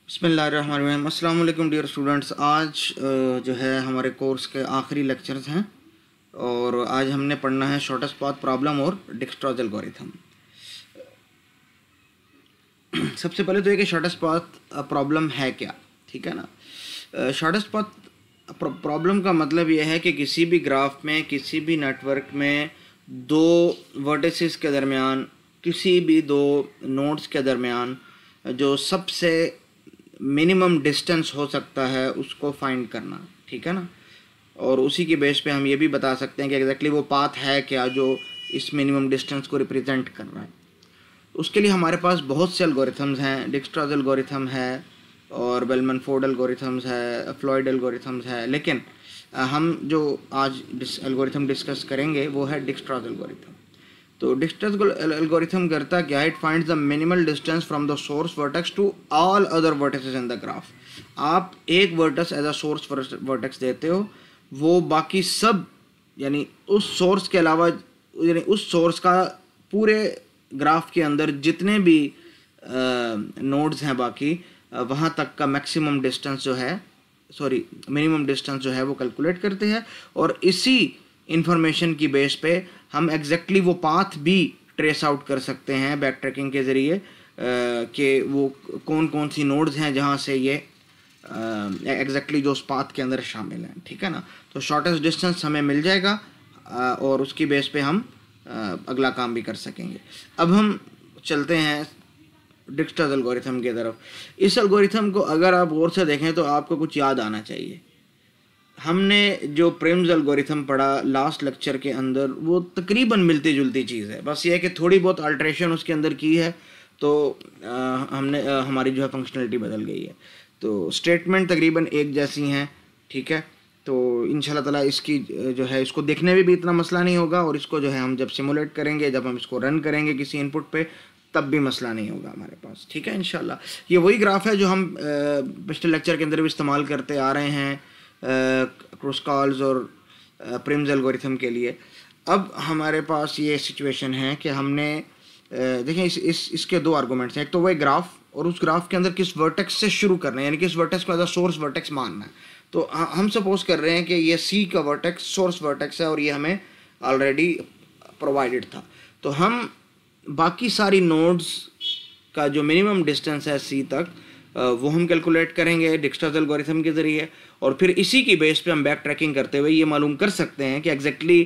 बिस्मिल्लाहिर्रहमानिर्रहीम। अस्सलाम वालेकुम डियर स्टूडेंट्स। आज जो है हमारे कोर्स के आखिरी लेक्चर्स हैं और आज हमने पढ़ना है शॉर्टेस्ट पाथ प्रॉब्लम और डिक्स्ट्रॉज एल्गोरिथम। सबसे पहले तो ये कि शॉर्टेस्ट पाथ प्रॉब्लम है क्या, ठीक है ना। शॉर्टेस्ट पाथ प्रॉब्लम का मतलब ये है कि किसी भी ग्राफ में, किसी भी नेटवर्क में दो वर्टिसेस के दरमियान, किसी भी दो नोड्स के दरमियान जो सबसे मिनिमम डिस्टेंस हो सकता है उसको फाइंड करना, ठीक है ना। और उसी की बेस पे हम ये भी बता सकते हैं कि एग्जैक्टली वो पाथ है क्या जो इस मिनिमम डिस्टेंस को रिप्रेजेंट कर रहा है। उसके लिए हमारे पास बहुत से एल्गोरिथम्स हैं। डिक्स्ट्रॉज एल्गोरिथम है और बेलमन फोर्ड एल्गोरिथम्स है, फ्लॉयड एल्गोरिथम्स है, लेकिन हम जो आज एल्गोरिथम डिस्कस करेंगे वो है डिक्स्ट्रॉज एल्गोरिथम। तो डिक्स्ट्रॉज एल्गोरिथम करता क्या है, it finds the minimal distance from the source vertex to all other vertices in the graph. आप एक vertex as a source vertex देते हो, वो बाकी सब यानी उस सोर्स के अलावा यानी उस सोर्स का पूरे ग्राफ के अंदर जितने भी नोड्स हैं बाकी वहाँ तक का मैक्सिमम डिस्टेंस जो है मिनिमम डिस्टेंस जो है वो कैलकुलेट करते हैं। और इसी इंफॉर्मेशन की बेस पे हम एग्जैक्टली वो पाथ भी ट्रेस आउट कर सकते हैं बैक ट्रैकिंग के ज़रिए कि वो कौन कौन सी नोड्स हैं जहाँ से ये एग्जैक्टली जो उस पाथ के अंदर शामिल हैं, ठीक है ना। तो शॉर्टेस्ट डिस्टेंस हमें मिल जाएगा और उसकी बेस पे हम अगला काम भी कर सकेंगे। अब हम चलते हैं डिक्स्ट्रॉज एल्गोरिथम की तरफ। इस एल्गोरिथम को अगर आप गौर से देखें तो आपको कुछ याद आना चाहिए। हमने जो प्रिम्स एल्गोरिथम पढ़ा लास्ट लेक्चर के अंदर, वो तकरीबन मिलती जुलती चीज़ है, बस ये है कि थोड़ी बहुत अल्ट्रेशन उसके अंदर की है तो हमारी जो है फंक्शनलिटी बदल गई है। तो स्टेटमेंट तकरीबन एक जैसी हैं, ठीक है। तो इंशाल्लाह ताला इसकी जो है इसको देखने में भी इतना मसला नहीं होगा और इसको जो है हम जब सिमुलेट करेंगे, जब हम इसको रन करेंगे किसी इनपुट पे, तब भी मसला नहीं होगा हमारे पास, ठीक है इंशाल्लाह। ये वही ग्राफ है जो हम पिछले लेक्चर के अंदर भी इस्तेमाल करते आ रहे हैं क्रूस्कॉल्स और प्रिम्स एल्गोरिथम के लिए। अब हमारे पास ये सिचुएशन है कि हमने देखें इसके दो आर्गूमेंट्स हैं। एक तो वही ग्राफ और उस ग्राफ के अंदर किस वर्टेक्स से शुरू करना है, यानी किस वर्टेक्स को एज अ सोर्स वर्टेक्स मानना है। तो हम सपोज कर रहे हैं कि ये सी का वर्टेक्स सोर्स वर्टेक्स है और ये हमें ऑलरेडी प्रोवाइडेड था। तो हम बाकी सारी नोड्स का जो मिनिमम डिस्टेंस है सी तक वो हम कैलकुलेट करेंगे डिक्स्ट्रॉज एल्गोरिथम के ज़रिए और फिर इसी की बेस पे हम बैक ट्रैकिंग करते हुए ये मालूम कर सकते हैं कि एग्जैक्टली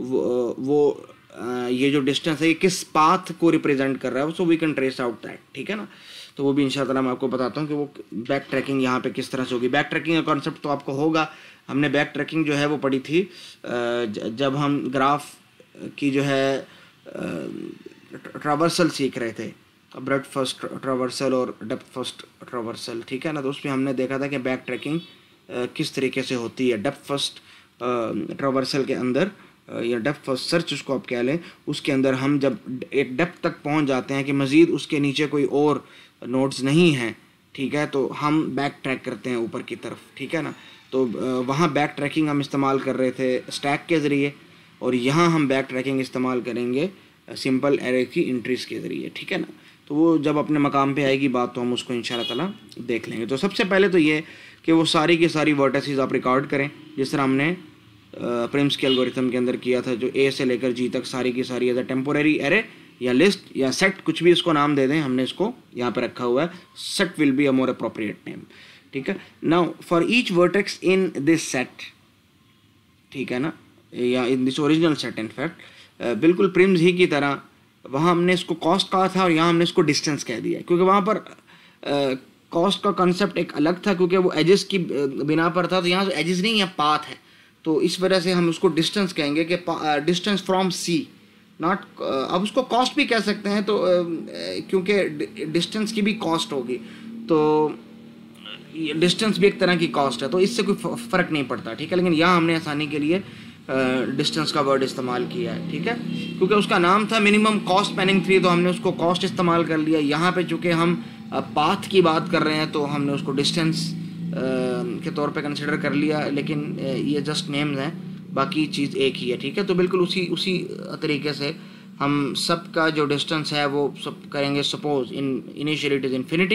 ये जो डिस्टेंस है ये किस पाथ को रिप्रेजेंट कर रहा है, so we can trace out that, ठीक है ना। तो वो भी इंशाल्लाह मैं आपको बताता हूँ कि वो बैक ट्रैकिंग यहाँ पे किस तरह से होगी। बैक ट्रैकिंग का कॉन्सेप्ट तो आपको होगा, हमने बैक ट्रैकिंग जो है वो पढ़ी थी जब हम ग्राफ की जो है ट्रावर्सल सीख रहे थे, ब्रेड्थ फर्स्ट ट्रावर्सल और डेप्थ फर्स्ट ट्रावर्सल, ठीक है ना। तो उसमें हमने देखा था कि बैक ट्रैकिंग किस तरीके से होती है। डेप्थ फर्स्ट ट्रावर्सल के अंदर या डेप्थ फर्स्ट सर्च उसको आप कह लें, उसके अंदर हम जब एक डेप्थ तक पहुंच जाते हैं कि मज़ीद उसके नीचे कोई और नोड्स नहीं हैं, ठीक है, तो हम बैक ट्रैक करते हैं ऊपर की तरफ, ठीक है ना। तो वहाँ बैक ट्रैकिंग हम इस्तेमाल कर रहे थे स्टैक के ज़रिए और यहाँ हम बैक ट्रैकिंग इस्तेमाल करेंगे सिंपल एरे की इंट्रीज़ के ज़रिए, ठीक है ना। तो वो जब अपने मकाम पे आएगी बात तो हम उसको इंशाल्लाह ताला देख लेंगे। तो सबसे पहले तो ये कि वो सारी की सारी वर्टिसेस आप रिकॉर्ड करें जिस तरह हमने प्रिम्स के एल्गोरिथम के अंदर किया था, जो ए से लेकर जी तक सारी की सारी एज अ टेम्पोरेरी एरे या लिस्ट या सेट, कुछ भी इसको नाम दे दें, हमने इसको यहाँ पे रखा हुआ है। Set will be a more appropriate name, ठीक है। Now for each vertex in this set, ठीक है ना, या in this original set in fact, बिल्कुल प्रिम्स ही की तरह वहाँ हमने इसको कॉस्ट कहा था और यहाँ हमने इसको डिस्टेंस कह दिया, क्योंकि वहाँ पर कॉस्ट का कंसेप्ट एक अलग था क्योंकि वो एजेस की बिना पर था। तो यहाँ एजेस नहीं है, पाथ है, तो इस वजह से हम उसको डिस्टेंस कहेंगे कि डिस्टेंस फ्रॉम सी, नॉट अब उसको कॉस्ट भी कह सकते हैं तो क्योंकि डिस्टेंस की भी कॉस्ट होगी, तो डिस्टेंस भी एक तरह की कॉस्ट है, तो इससे कोई फ़र्क नहीं पड़ता, ठीक है। लेकिन यहाँ हमने आसानी के लिए डिस्टेंस का वर्ड इस्तेमाल किया है, ठीक है, क्योंकि उसका नाम था मिनिमम कॉस्ट स्पैनिंग ट्री, तो हमने उसको कॉस्ट इस्तेमाल कर लिया। यहाँ पे चूँकि हम पाथ की बात कर रहे हैं तो हमने उसको डिस्टेंस के तौर पे कंसिडर कर लिया, लेकिन ये जस्ट नेम्स हैं, बाकी चीज़ एक ही है, ठीक है। तो बिल्कुल उसी तरीके से हम सब का जो डिस्टेंस है वो सब करेंगे। Suppose initially it is infinity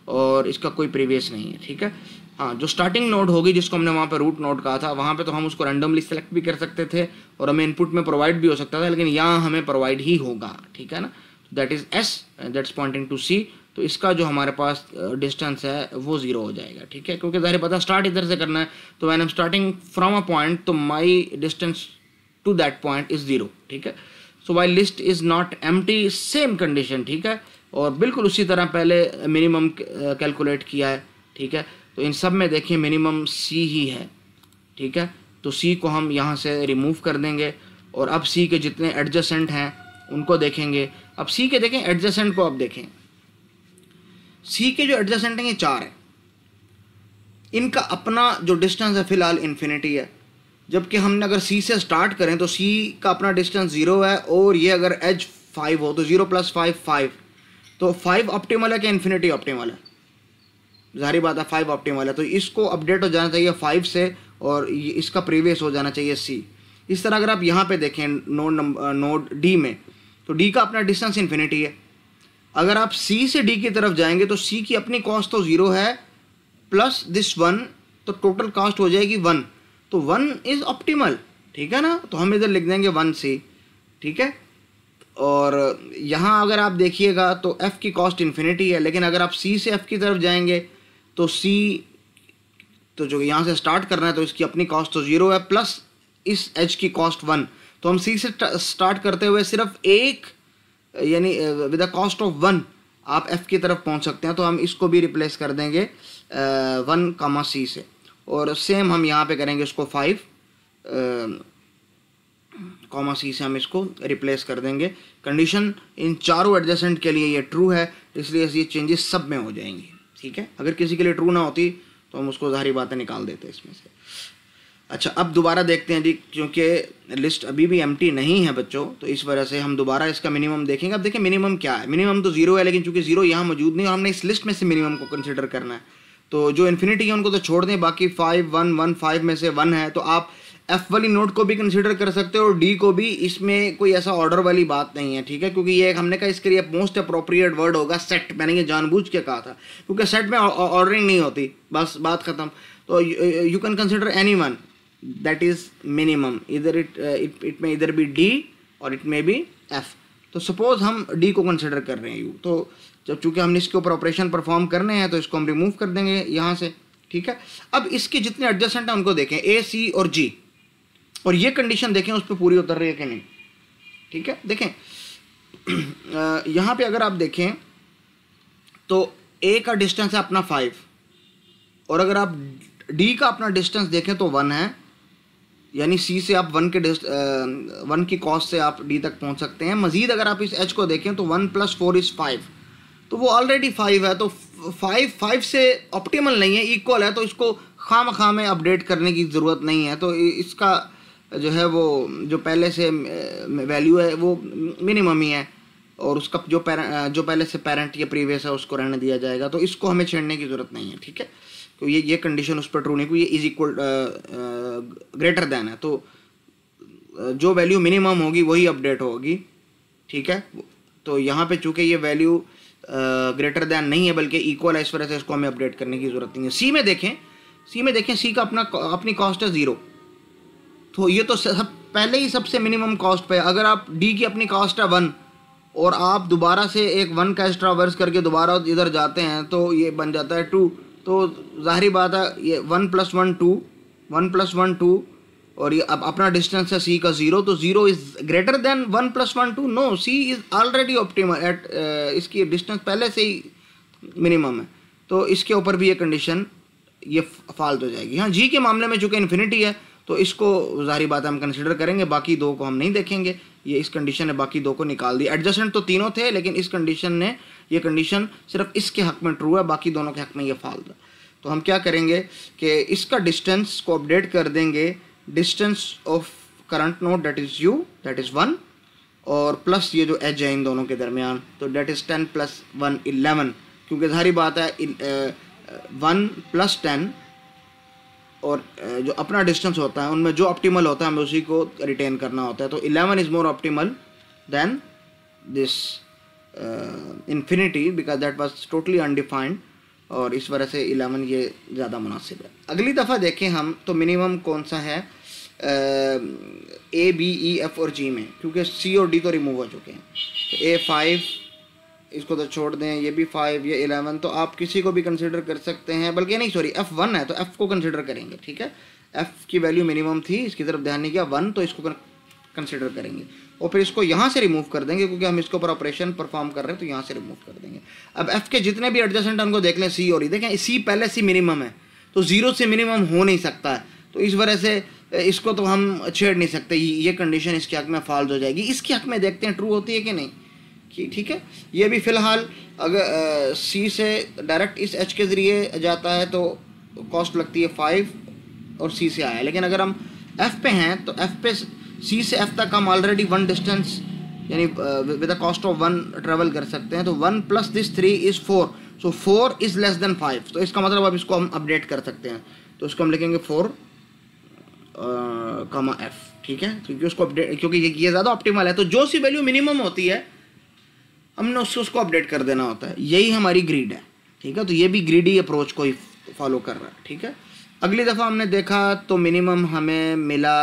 और इसका कोई प्रीवियस नहीं है, ठीक है। हाँ, जो स्टार्टिंग नोड होगी जिसको हमने वहाँ पे रूट नोड कहा था, वहाँ पे तो हम उसको रैंडमली सेलेक्ट भी कर सकते थे और हमें इनपुट में प्रोवाइड भी हो सकता था, लेकिन यहाँ हमें प्रोवाइड ही होगा, ठीक है ना। That is S, that's pointing to C. तो इसका जो हमारे पास डिस्टेंस है वो 0 हो जाएगा, ठीक है, क्योंकि ज़ाहिर पता स्टार्ट इधर से करना है, तो when I am starting from a point तो my distance to that point is 0, ठीक है। So while list is not empty, same condition, ठीक है। और बिल्कुल उसी तरह पहले मिनिमम कैलकुलेट किया है, ठीक है। तो इन सब में देखिए मिनिमम सी ही है, ठीक है। तो सी को हम यहाँ से रिमूव कर देंगे और अब सी के जितने एडजेसेंट हैं उनको देखेंगे। अब सी के देखें एडजेसेंट को, अब देखें सी के जो एडजेसेंट हैं ये 4 है, इनका अपना जो डिस्टेंस है फिलहाल इन्फिनिटी है, जबकि हमने अगर सी से स्टार्ट करें तो सी का अपना डिस्टेंस 0 है और ये अगर एज 5 हो तो 0 + 5 5, तो 5 ऑप्टिमल है कि इन्फिनिटी ऑप्टिमल है? ज़ाहिर बात है 5 ऑप्टिमल है, तो इसको अपडेट हो जाना चाहिए 5 से और इसका प्रीवियस हो जाना चाहिए सी। इस तरह अगर आप यहाँ पे देखें नोड डी में, तो डी का अपना डिस्टेंस इन्फिनिटी है। अगर आप सी से डी की तरफ जाएंगे तो सी की अपनी कॉस्ट तो 0 है प्लस दिस 1, तो टोटल कॉस्ट हो जाएगी 1, तो 1 इज़ ऑप्टिमल, ठीक है ना। तो हम इधर लिख देंगे 1 सी, ठीक है। और यहाँ अगर आप देखिएगा तो f की कॉस्ट इन्फिनिटी है, लेकिन अगर आप c से f की तरफ जाएंगे तो c, तो जो यहाँ से स्टार्ट करना है तो इसकी अपनी कॉस्ट तो 0 है प्लस इस h की कॉस्ट 1, तो हम c से स्टार्ट करते हुए सिर्फ एक यानी विद द कॉस्ट ऑफ 1 आप f की तरफ पहुँच सकते हैं। तो हम इसको भी रिप्लेस कर देंगे 1, c से, और सेम हम यहाँ पे करेंगे इसको 5, c से हम इसको रिप्लेस कर देंगे। कंडीशन इन चारों एडजेसेंट के लिए ये ट्रू है, इसलिए ये चेंजेस सब में हो जाएंगी, ठीक है। अगर किसी के लिए ट्रू ना होती तो हम उसको ज़ाहिर बातें निकाल देते इसमें से। अच्छा, अब दोबारा देखते हैं जी, क्योंकि लिस्ट अभी भी एम्प्टी नहीं है बच्चों, तो इस वजह से हम दोबारा इसका मिनिमम देखेंगे। अब देखें मिनिमम क्या है, मिनिमम तो 0 है, लेकिन चूंकि 0 यहाँ मौजूद नहीं और हमने इस लिस्ट में से मिनिमम को कंसिडर करना है, तो जो इन्फिनिटी है उनको तो छोड़ दें, बाकी 5 1 1 5 में से 1 है, तो आप F वाली नोट को भी कंसिडर कर सकते हो और D को भी। इसमें कोई ऐसा ऑर्डर वाली बात नहीं है, ठीक है, क्योंकि ये हमने कहा इसके लिए मोस्ट अप्रोप्रिएट वर्ड होगा सेट। मैंने ये जानबूझ के कहा था क्योंकि सेट में ऑर्डरिंग नहीं होती, बस बात ख़त्म। तो you can consider any one that is minimum, इधर इट में इधर भी D और इट में भी F। तो सपोज हम D को कंसिडर कर रहे हैं यू, तो जब चूँकि हमने इसके ऊपर ऑपरेशन परफॉर्म करने हैं तो इसको हम रिमूव कर देंगे यहाँ से, ठीक है। अब इसके जितने एडजेसेंट हैं उनको देखें, A, C और G, और ये कंडीशन देखें उस पर पूरी उतर रही है कि नहीं, ठीक है। देखें यहाँ पे अगर आप देखें तो A का डिस्टेंस है अपना 5, और अगर आप D का अपना डिस्टेंस देखें तो 1 है, यानी C से आप 1 की कॉस्ट से आप D तक पहुँच सकते हैं। मज़ीद अगर आप इस H को देखें तो 1 + 4 = 5, तो वो ऑलरेडी 5 है, तो 5 से ऑप्टिमल नहीं है, इक्वल है, तो इसको खाम में अपडेट करने की ज़रूरत नहीं है। तो इसका जो है वो जो पहले से वैल्यू है वो मिनिमम ही है, और उसका जो पहले से पेरेंट या प्रीवियस है उसको रहने दिया जाएगा, तो इसको हमें छेड़ने की ज़रूरत नहीं है, ठीक है। तो ये कंडीशन उस पर ट्रू नहीं, ये इज इक्वल ग्रेटर दैन है, तो जो वैल्यू मिनिमम होगी वही अपडेट होगी, ठीक है। तो यहाँ पे चूँकि ये वैल्यू ग्रेटर दैन नहीं है बल्कि इक्वल है, इस वजह से इसको हमें अपडेट करने की ज़रूरत नहीं है। सी में देखें सी का अपनी कॉस्ट है 0, तो ये तो पहले ही सबसे मिनिमम कॉस्ट पे। अगर आप D की अपनी कॉस्ट है 1 और आप दोबारा से एक 1 का एक्स्ट्रा वर्स करके दोबारा इधर जाते हैं तो ये बन जाता है 2, तो ज़ाहिर बात है ये 1 + 1 2, 1 + 1 2, और ये अब अपना डिस्टेंस है C का 0, तो 0 is greater than 1 + 1 2, no, C is already optimal at, इसकी डिस्टेंस पहले से ही मिनिमम है, तो इसके ऊपर भी ये कंडीशन ये फाल्ट हो जाएगी। हाँ, G के मामले में चूँकि इन्फिनिटी है तो इसको ज़ाहिर बात है हम कंसिडर करेंगे, बाकी दो को हम नहीं देखेंगे। ये इस कंडीशन ने बाकी दो को निकाल दी। एडजस्टेंट तो तीनों थे, लेकिन इस कंडीशन ने, ये कंडीशन सिर्फ इसके हक में ट्रू है, बाकी दोनों के हक में ये फाल्ट है। तो हम क्या करेंगे कि इसका डिस्टेंस को अपडेट कर देंगे, distance of current node that is U, that is 1, और प्लस ये जो एज है इन दोनों के दरमियान, तो दैट इज़ 10 + 1 11, क्योंकि ज़ाहिर बात है 1 + 10 और जो अपना डिस्टेंस होता है उनमें जो ऑप्टिमल होता है हमें उसी को रिटेन करना होता है। तो 11 is more optimal than this infinity because that was totally undefined. और इस वजह से 11 ये ज़्यादा मुनासिब है। अगली दफ़ा देखें हम तो मिनिमम कौन सा है A B E F और G में, क्योंकि C और D तो रिमूव हो चुके हैं। तो A5 इसको तो छोड़ दें, ये भी 5, ये 11, तो आप किसी को भी कंसिडर कर सकते हैं, बल्कि नहीं सॉरी F1 है तो F को कंसिडर करेंगे, ठीक है। F की वैल्यू मिनिमम थी, इसकी तरफ ध्यान नहीं किया, 1 तो इसको कंसिडर करेंगे और फिर इसको यहाँ से रिमूव कर देंगे क्योंकि हम इसके ऊपर ऑपरेशन परफॉर्म कर रहे हैं, तो यहाँ से रिमूव कर देंगे। अब F के जितने भी एडजस्टेंट उनको देख लें, C और E देखें, C पहले से मिनिमम है तो 0 से मिनिमम हो नहीं सकता है, तो इस वजह से इसको तो हम छेड़ नहीं सकते, ये कंडीशन इसके हक में फॉल्स हो जाएगी। इसके हक में देखते हैं ट्रू होती है कि नहीं, ठीक है। ये भी फ़िलहाल अगर C से डायरेक्ट इस H के ज़रिए जाता है तो कॉस्ट लगती है 5 और C से आया, लेकिन अगर हम F पे हैं तो F पे C से F तक हम ऑलरेडी 1 डिस्टेंस यानी with the cost of 1 travel कर सकते हैं, तो 1 plus this 3 is 4, so 4 is less than 5, तो इसका मतलब अब इसको हम अपडेट कर सकते हैं, तो इसको हम लिखेंगे 4 कॉमा F, ठीक है, क्योंकि उसको अपडेट, क्योंकि ये ज़्यादा ऑप्टिमल है, तो जो सी वैल्यू मिनिमम होती है हमने उसको अपडेट कर देना होता है, यही हमारी ग्रीड है, ठीक है। तो ये भी ग्रीडी अप्रोच को ही फॉलो कर रहा है, ठीक है। अगली दफ़ा हमने देखा तो मिनिमम हमें मिला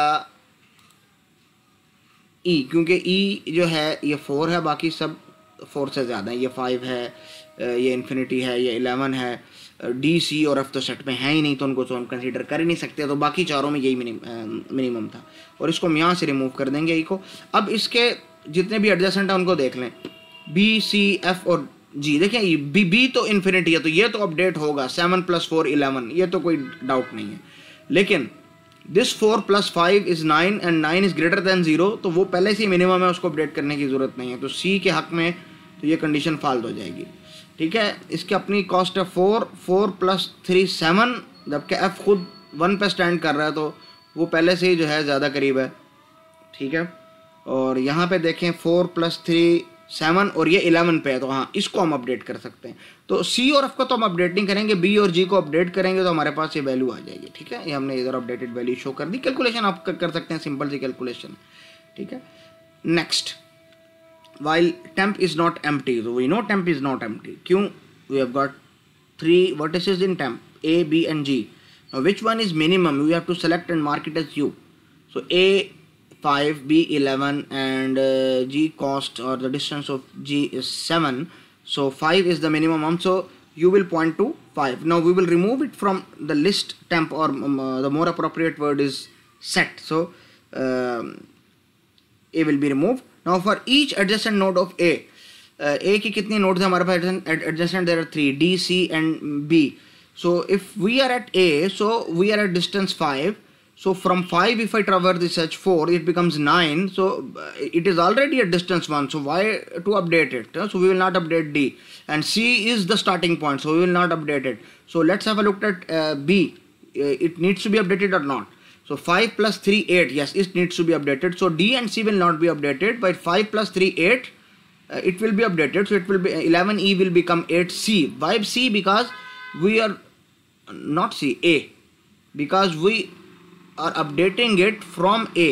E, क्योंकि E जो है ये 4 है, बाकी सब 4 से ज़्यादा है, ये 5 है, ये इन्फिनिटी है, ये 11 है, D C और F तो सेट में है ही नहीं, तो उनको तो हम कंसीडर कर ही नहीं सकते, तो बाकी चारों में यही मिनिमम था और इसको हम यहाँ से रिमूव कर देंगे E को। अब इसके जितने भी एडजस्टेंट हैं उनको देख लें, B C F और G, देखें B तो इन्फिनिटी है तो ये तो अपडेट होगा, 7 + 4 11, ये तो कोई डाउट नहीं है, लेकिन this 4 + 5 is 9 and 9 is greater than 0, तो वो पहले से ही मिनिमम है, उसको अपडेट करने की ज़रूरत नहीं है, तो C के हक में तो ये कंडीशन फॉल्स हो जाएगी, ठीक है। इसकी अपनी कॉस्ट है 4 + 3 7, जबकि F खुद 1 पे स्टैंड कर रहा है तो वो पहले से ही जो है ज़्यादा करीब है, ठीक है। और यहाँ पे देखें 4 + 3 7 और ये 11 पे है, तो हाँ इसको हम अपडेट कर सकते हैं। तो C और F को तो हम अपडेट नहीं करेंगे, B और G को अपडेट करेंगे तो हमारे पास ये वैल्यू आ जाएगी, ठीक है। ये हमने इधर अपडेटेड वैल्यू शो कर दी, कैलकुलेशन आप कर सकते हैं, सिंपल सी कैलकुलेशन, ठीक है। Next, while temp is not empty, so we know temp is not empty, क्यों? We have got 3 vertices in temp, A, B and G. Now which one is minimum? We have to select and mark it as U. So A 5, B 11 and G cost or the distance of G is 7, so 5 is the minimum, so you will point to 5. Now we will remove it from the list temp, or the more appropriate word is set, so A will be removed. Now for each adjacent node of A, A की कितनी nodes है हमारे पास adjacent? There are 3, D, C and B. So if we are at A, so we are at distance 5, so from 5 if I traverse this H4 it becomes 9, so it is already at distance 1, so why to update it? So we will not update D, and C is the starting point, so we will not update it. So let's have a look at B, it needs to be updated or not? So 5 + 3 8, yes, it needs to be updated, so D and C will not be updated, but 5 + 3 8 it will be updated, so it will be 11E will become 8C. Why C? Because we are not C, A, because we are updating it from A.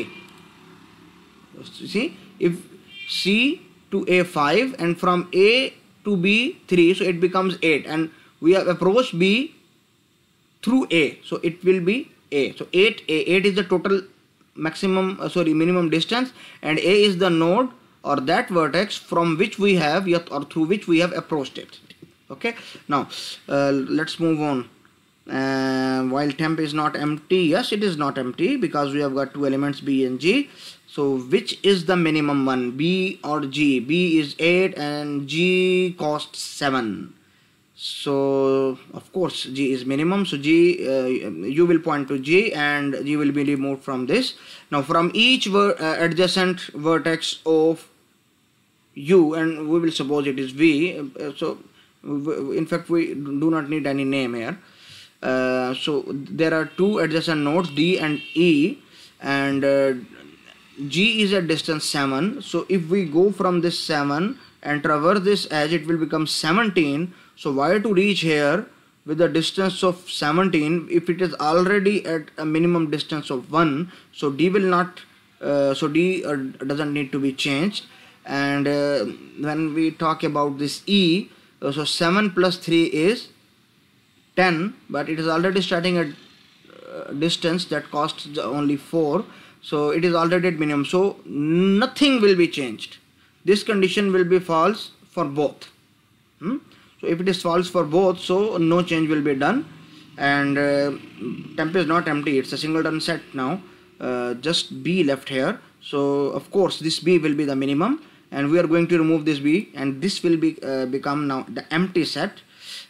See, if C to A 5 and from A to B 3, so it becomes 8, and we have approached B through A, so it will be A. So 8 is the total maximum minimum distance, and A is the node or that vertex from which we have or through which we have approached it. Okay, now let's move on. While temp is not empty, yes, it is not empty because we have got 2 elements B and G. So which is the minimum one, B or G? B is 8 and G costs 7. So of course G is minimum, so G you will point to G and G will be removed from this. Now from each adjacent vertex of U, and we will suppose it is V, so in fact we do not need any name here, so there are 2 adjacent nodes D and E, and G is at distance 7, so if we go from this 7 and traverse this edge, it will become 17. So why to reach here with the distance of 17 if it is already at a minimum distance of 1? So D will not, so D doesn't need to be changed. And when we talk about this E, so 7 + 3 is 10, but it is already starting at distance that costs only 4, so it is already at minimum, so nothing will be changed. This condition will be false for both. So if it is false for both, so no change will be done, and temp is not empty, it's a singleton set now. Just B left here, so of course this B will be the minimum, and we are going to remove this B, and this will be become now the empty set.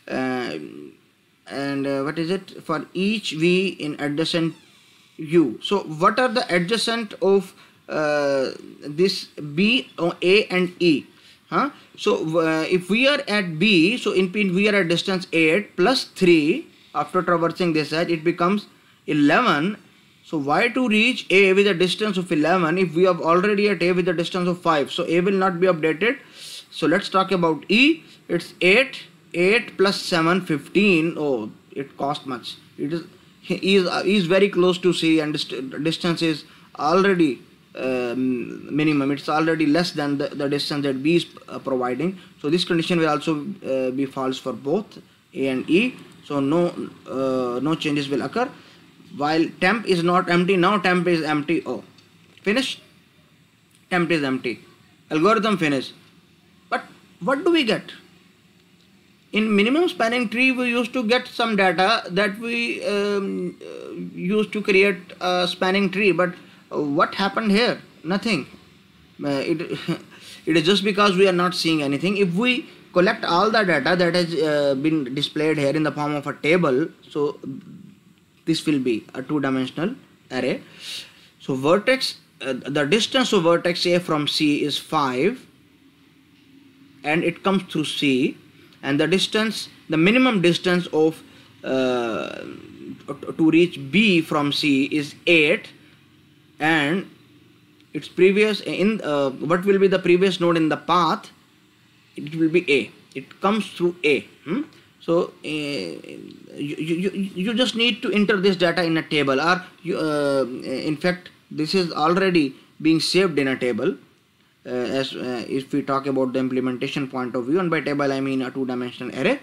And what is it for each V in adjacent U? So what are the adjacent of this B, A and E? So if we are at B, so in pin we are at distance 8 plus 3 after traversing this edge, it becomes 11. So why to reach A with a distance of 11 if we have already at A with a distance of 5? So A will not be updated. So let's talk about E. It's 8 plus 7, 15. Oh, it cost much. He is very close to C, and distance is already minimum. It's already less than the distance that B is providing. So this condition will also be false for both A and E. So no changes will occur. While temp is not empty, now temp is empty. Oh, finished. Temp is empty. Algorithm finished. But what do we get? In minimum spanning tree, we used to get some data that we used to create a spanning tree. But what happened here? Nothing. It is just because we are not seeing anything. If we collect all the data that has been displayed here in the form of a table, so this will be a two-dimensional array. So vertex, the distance of vertex A from C is 5, and it comes through C, and the distance, the minimum distance of to reach B from C is 8, and its previous in what will be the previous node in the path? It will be A. It comes through A. So you just need to enter this data in a table, or in fact this is already being saved in a table. As if we talk about the implementation point of view, and by table I mean a two-dimensional array.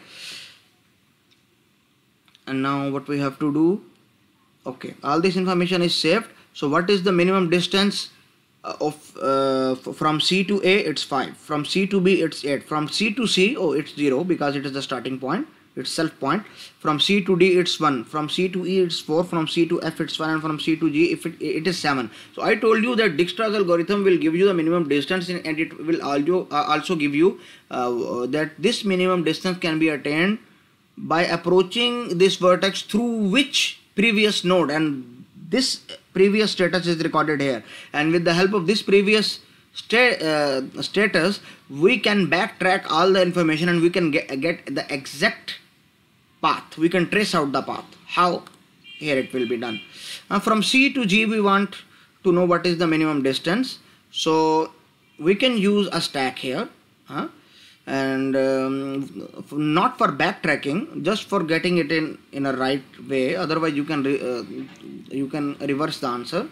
And now what we have to do? Okay, all this information is saved. So what is the minimum distance of from C to A? It's 5. From C to B it's 8. From C to C, oh, it's 0 because it is the starting point. It's self point. From C to D it's 1. From C to E it's 4. From C to F it's 1. And from C to G if it is 7. So I told you that Dijkstra's algorithm will give you the minimum distance, and it will also give you that this minimum distance can be attained by approaching this vertex through which previous node, and this previous status is recorded here, and with the help of this previous status we can backtrack all the information, and we can get the exact path. We can trace out the path. How? Here it will be done. From C to G we want to know what is the minimum distance, so we can use a stack here, and not for backtracking, just for getting it in a right way. Otherwise you can reverse the answer.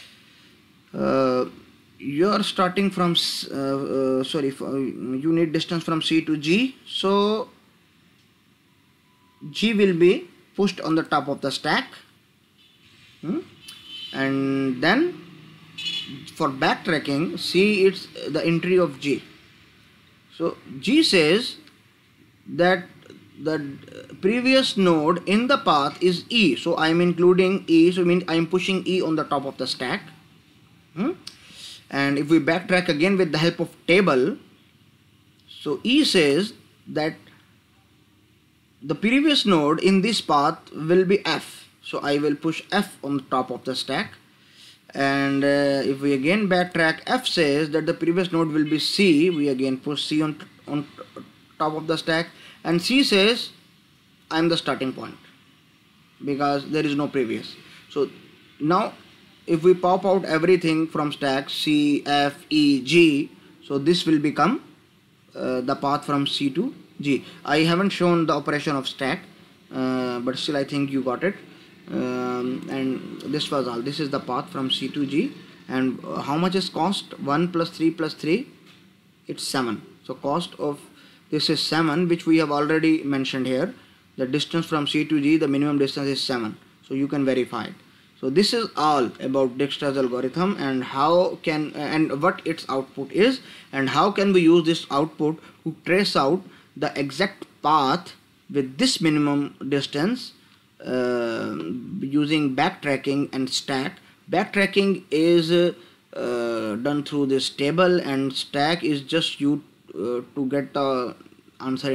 You are starting from you need distance from C to G, so G will be pushed on the top of the stack, and then for backtracking, C it's the entry of G. So G says that the previous node in the path is E, so I am including E, so I am pushing E on the top of the stack. And if we backtrack again with the help of table, so E says that the previous node in this path will be F, so I will push F on the top of the stack. And if we again backtrack, F says that the previous node will be C, we again push C on top of the stack, and C says I am the starting point because there is no previous. So now if we pop out everything from stack C, F, E, G, so this will become the path from C to G. I haven't shown the operation of stack, but still I think you got it. And this was all. This is the path from C to G, and how much is cost? 1 plus 3 plus 3, it's 7. So cost of this is 7, which we have already mentioned here. the distance from C to G, the minimum distance is 7. So you can verify it. So this is all about Dijkstra's algorithm and how can and what its output is, and how can we use this output to trace out the exact path with this minimum distance using backtracking and stack. Backtracking is done through this table, and stack is just you to get the answer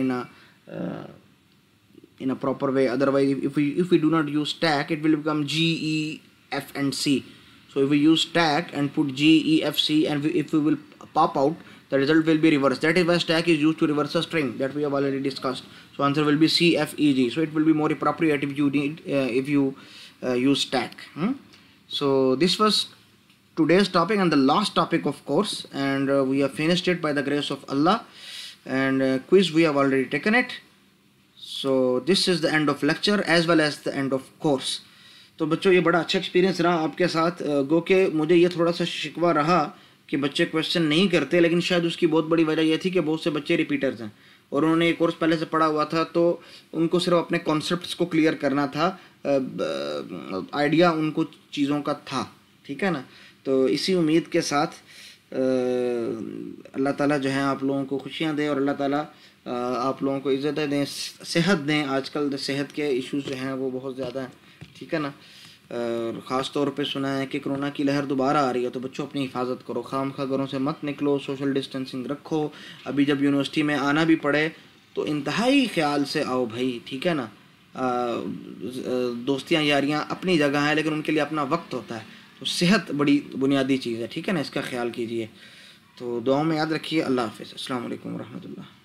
in a proper way. Otherwise, if we do not use stack, it will become G, E, F and C. So if we use stack and put G, E, F, C, and if we will pop out, the result will be reversed. That is why stack is used to reverse a string that we have already discussed. So answer will be C, F, E, G. So it will be more appropriate if you need use stack. So this was today's topic and the last topic, of course, and we have finished it by the grace of Allah. And quiz we have already taken it. So this is the end of lecture as well as the end of course. तो बच्चों ये बड़ा अच्छा experience रहा आपके साथ, गो के मुझे ये थोड़ा सा शिकवा रहा कि बच्चे क्वेश्चन नहीं करते, लेकिन शायद उसकी बहुत बड़ी वजह यह थी कि बहुत से बच्चे रिपीटर्स हैं और उन्होंने ये कोर्स पहले से पढ़ा हुआ था, तो उनको सिर्फ अपने कॉन्सेप्ट्स को क्लियर करना था, आइडिया उनको चीज़ों का था, ठीक है ना। तो इसी उम्मीद के साथ अल्लाह ताला जो है आप लोगों को खुशियाँ दे और अल्लाह ताला आप लोगों को इज़्ज़त दें, सेहत दें। आजकल सेहत के इश्यूज़ जो हैं वो बहुत ज़्यादा हैं, ठीक है ना। ख़ास तौर पे सुना है कि कोरोना की लहर दोबारा आ रही है, तो बच्चों अपनी हिफाजत करो, खामखा घरों से मत निकलो, सोशल डिस्टेंसिंग रखो। अभी जब यूनिवर्सिटी में आना भी पड़े तो इंतहाई ख्याल से आओ भाई, ठीक है ना। दोस्तियाँ यारियाँ अपनी जगह हैं, लेकिन उनके लिए अपना वक्त होता है, तो सेहत बड़ी बुनियादी चीज़ है, ठीक है ना, इसका ख्याल कीजिए। तो दुआओं में याद रखिए। अल्लाह हाफ़िज़। अस्सलाम वालेकुम रहमतुल्लाह।